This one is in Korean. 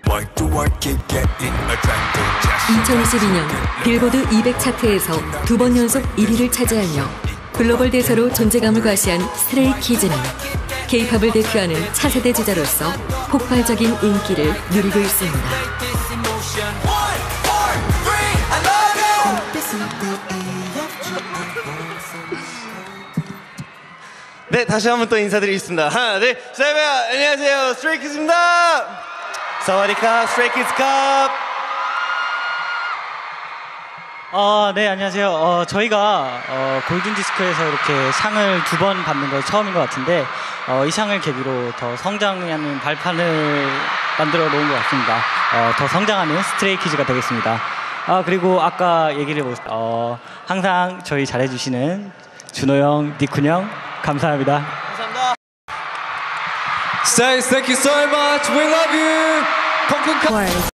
2022년 빌보드 200 차트에서 2번 연속 1위를 차지하며 글로벌 대사로 존재감을 과시한 스트레이키즈는 K-팝을 대표하는 차세대 주자로서 폭발적인 인기를 누리고 있습니다. 네, 다시 한번 또 인사드리겠습니다. 하나, 둘, 셋, 안녕하세요, 스트레이키즈입니다. 사와디캅, 스트레이키즈캅. 네, 안녕하세요. 저희가 골든디스크에서 이렇게 상을 2번 받는 거 처음인 것 같은데 이 상을 계기로 더 성장하는 발판을 만들어 놓은 것 같습니다. 더 성장하는 스트레이키즈가 되겠습니다. 그리고 아까 얘기를 해보겠습니다. 항상 저희 잘해주시는 준호 형, 니쿤 형 감사합니다. 감사합니다. Stay, thank you so much. We love you. 콩콩.